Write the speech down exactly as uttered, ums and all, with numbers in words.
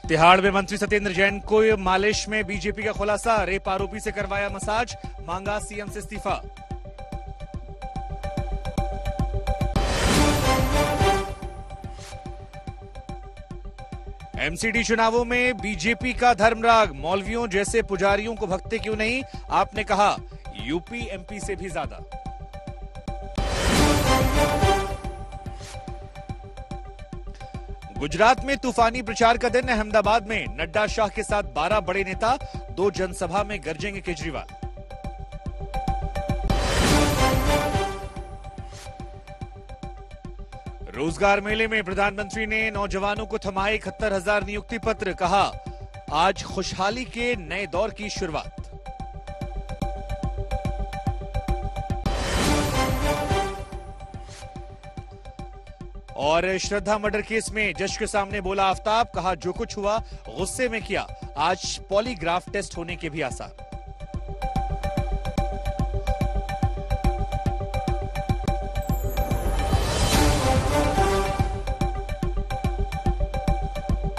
तिहाड़ में मंत्री सत्येंद्र जैन को मालिश में बीजेपी का खुलासा, रेप आरोपी से करवाया मसाज, मांगा सीएम से इस्तीफा। एमसीडी चुनावों में बीजेपी का धर्मराग, मौलवियों जैसे पुजारियों को भगते क्यों नहीं, आपने कहा यूपी एमपी से भी ज्यादा। गुजरात में तूफानी प्रचार का दिन, अहमदाबाद में नड्डा शाह के साथ बारह बड़े नेता, दो जनसभा में गरजेंगे केजरीवाल। रोजगार मेले में प्रधानमंत्री ने नौजवानों को थमाए इकहत्तर हजार नियुक्ति पत्र, कहा आज खुशहाली के नए दौर की शुरुआत। और श्रद्धा मर्डर केस में जज के सामने बोला आफताब, कहा जो कुछ हुआ गुस्से में किया, आज पॉलीग्राफ टेस्ट होने के भी आसार।